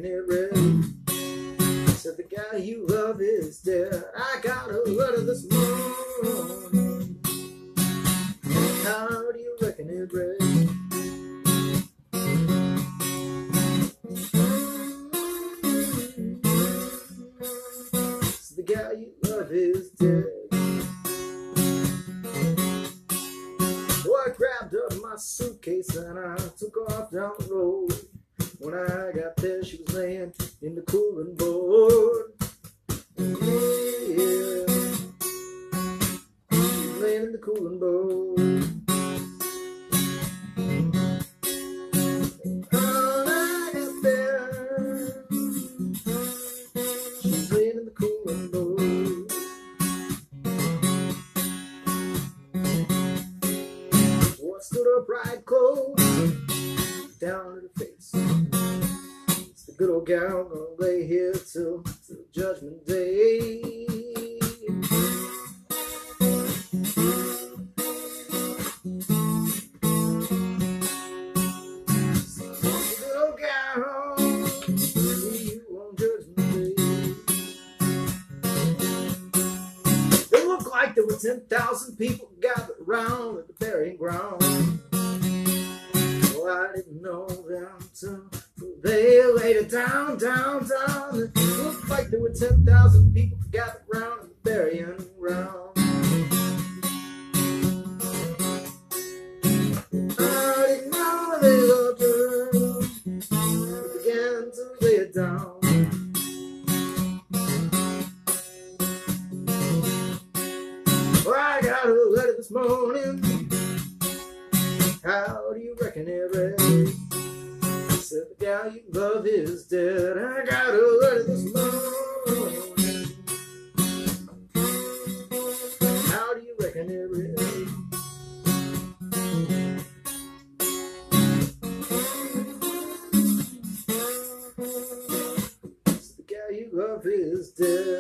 reckon it ready. Said the guy you love is dead. I got a letter this morning. How do you reckon it read? So the guy you love is dead. So I grabbed up my suitcase and I took off down the road. When I got there, she was laying in the cooling board. Yeah, she was laying in the cooling board. When I got there, she was laying in the cooling board. Oh, I stood up right close, down to the face. It's the good old gal gonna lay here till Judgment Day. The good old gal, see you on Judgment Day. It looked like there were 10,000 people gathered around at the burying ground. I didn't know them till they laid it down, down, down. It looked like there were 10,000 people gathered around in the burying ground. I didn't know they loved her. They began to lay it down. Well, I got a letter this morning. How do you reckon it read? Said the gal you love is dead. I got a letter this morning. How do you reckon it read? Said the gal you love is dead.